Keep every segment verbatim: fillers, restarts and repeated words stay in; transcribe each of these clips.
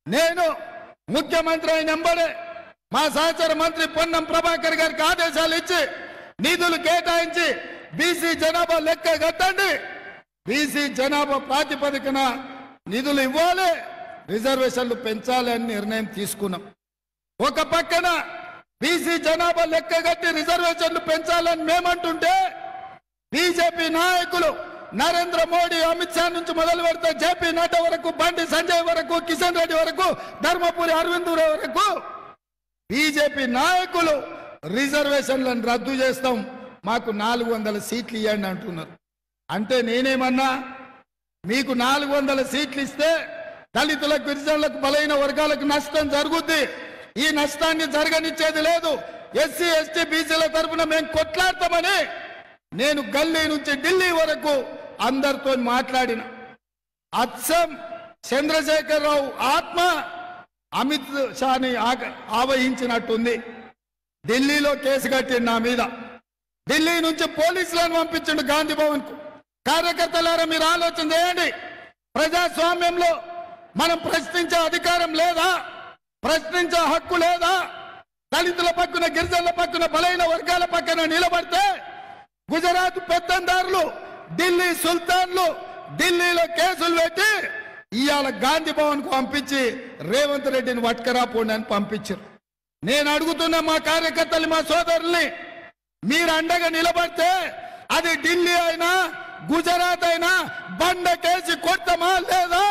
నేను ముఖ్యమంత్రి అయిన వెంబడే మా సహచర మంత్రి పొన్నం ప్రభాకర్ గారికి ఆదేశాలు ఇచ్చి నిధులు కేటాయించి బీసీ జనాభా లెక్క కట్టండి, బీసీ జనాభా ప్రాతిపదికన నిధులు ఇవ్వాలి, రిజర్వేషన్లు పెంచాలి అని నిర్ణయం తీసుకున్నాం. ఒక పక్కన బీసీ జనాభా లెక్క కట్టి రిజర్వేషన్లు పెంచాలని మేమంటుంటే బీజేపీ నాయకులు నరేంద్ర మోడీ, అమిత్ షా నుంచి మొదలు పెడితే జేపీ నడ్డా వరకు, బండి సంజయ్ వరకు, కిషన్ రెడ్డి వరకు, ధర్మపురి అరవింద్ వరకు బీజేపీ నాయకులు రిజర్వేషన్లను రద్దు చేస్తాం, మాకు నాలుగు వందల సీట్లు ఇవ్వండి అంటున్నారు. అంటే నేనేమన్నా, మీకు నాలుగు వందల సీట్లు ఇస్తే దళితులకు, గిరిజనులకు, బలైన వర్గాలకు నష్టం జరుగుద్ది. ఈ నష్టాన్ని జరగనిచ్చేది లేదు. ఎస్సీ ఎస్టీ బీసీల తరఫున మేము కొట్లాడతామని నేను గల్లీ నుంచి ఢిల్లీ వరకు అందరితో మాట్లాడిన. అచ్చం చంద్రశేఖరరావు ఆత్మ అమిత్ షాని ఆవహించినట్టుంది. ఢిల్లీలో కేసు కట్టిండు నా మీద. ఢిల్లీ నుంచి పోలీసులను పంపించిండు గాంధీ భవన్ కు. కార్యకర్తలారా మీరు ఆలోచన చేయండి. ప్రజాస్వామ్యంలో మనం ప్రశ్నించే అధికారం లేదా? ప్రశ్నించే హక్కు లేదా? దళితుల పక్కన, గిరిజనుల పక్కన, బలైన వర్గాల పక్కన నిలబడితే గుజరాత్ పెత్తందారులు, ఢిల్లీ సుల్తాన్లు ఢిల్లీలో కేసులు పెట్టి ఇవాళ గాంధీ భవన్ కు పంపించి రేవంత్ రెడ్డిని పట్టుకరాపోండి అని పంపించారు. నేను అడుగుతున్న మా కార్యకర్తలు, మా సోదరుల్ని, మీరు అండగా నిలబడితే అది ఢిల్లీ అయినా గుజరాత్ అయినా బండ కేసి కొట్టమా లేదా?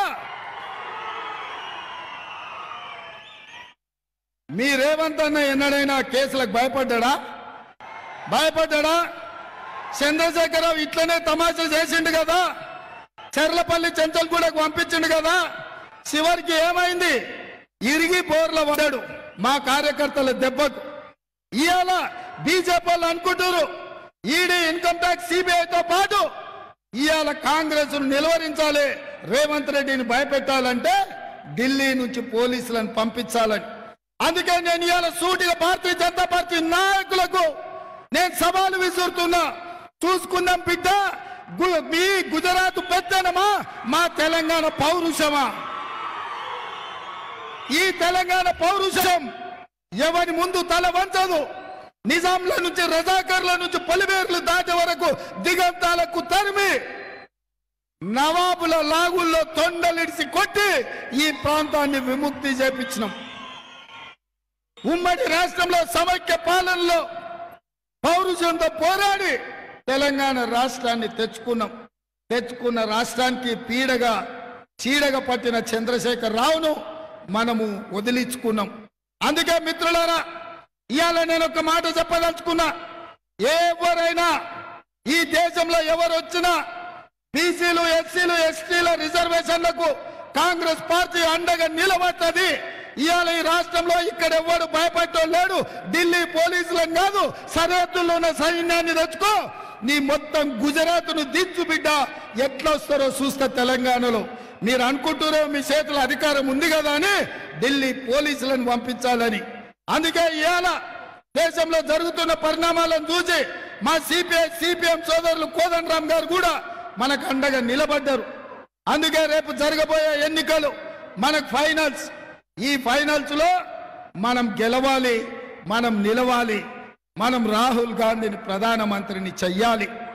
మీ రేవంత్ అన్న ఎన్నడైనా కేసులకు భయపడ్డా? భయపడ్డా? చంద్రశేఖరరావు ఇట్లనే తమాషా చేసిండు కదా, చెర్లపల్లి చెంచల్గూడకు పంపించిండు కదా, చివరికి ఏమైంది? ఇరిగి బోర్ల పడ్డాడు మా కార్యకర్తల దెబ్బకు. ఇవాళ బీజేపీ వాళ్ళు అనుకుంటారు ఈడీ, ఇన్కమ్ ట్యాక్స్, సిబిఐతో పాటు ఇవాళ కాంగ్రెస్ నిలువరించాలి, రేవంత్ రెడ్డిని భయపెట్టాలంటే ఢిల్లీ నుంచి పోలీసులను పంపించాలని. అందుకే నేను ఇవాళ సూటిగా భారతీయ జనతా పార్టీ నాయకులకు నేను సవాలు విసురుతున్నా. చూసుకుందాం బిడ్డ, మీ గుజరాత్ పెత్తనమా, మా తెలంగాణ పౌరుషమా? ఈ తెలంగాణ పౌరుషం ఎవరి ముందు తల వంచదు. నిజాంల నుంచి, రజాకర్ల నుంచి పొలిమేర్లు దాటే వరకు దిగంతాలకు తరిమి నవాబుల లాగుల్లో తొండలిడిసి కొట్టి ఈ ప్రాంతాన్ని విముక్తి చేపించినాం. ఉమ్మడి రాష్ట్రంలో సమైక్య పాలనలో పౌరుషంతో పోరాడి తెలంగాణ రాష్ట్రాన్ని తెచ్చుకున్నాం. తెచ్చుకున్న రాష్ట్రానికి పీడగా, చీడగా పట్టిన చంద్రశేఖర్ రావును మనము వదిలించుకున్నాం. అందుకే మిత్రులారా, ఇవాళ నేను ఒక మాట చెప్పదలుచుకున్నా. ఎవరైనా ఈ దేశంలో ఎవరు వచ్చినా బీసీలు, ఎస్సీలు, ఎస్టీల రిజర్వేషన్లకు కాంగ్రెస్ పార్టీ అండగా నిలబడుతుంది. ఇవాళ ఈ రాష్ట్రంలో ఇక్కడ ఎవడు భయపడటం లేడు. ఢిల్లీ పోలీసులను కాదు, సరిహద్దుల్లో ఉన్న సైన్యాన్ని తెచ్చుకో, నీ మొత్తం గుజరాత్ ను దించు బిడ్డ. ఎట్లా వస్తారో చూస్తా తెలంగాణలో. మీరు అనుకుంటారో మీ చేతుల అధికారం ఉంది కదా అని ఢిల్లీ పోలీసులను పంపించాలని. అందుకే ఇవాళ దేశంలో జరుగుతున్న పరిణామాలను చూసి మా సిపిఐ, సిపిఎం సోదరులు కోదండరామ్ గారు కూడా మనకు అండగా నిలబడ్డారు. అందుకే రేపు జరగబోయే ఎన్నికలు మనకు ఫైనల్స్. ఈ ఫైనల్స్ లో మనం గెలవాలి, మనం నిలవాలి, మనం రాహుల్ గాంధీని ప్రధానమంత్రిని చెయ్యాలి.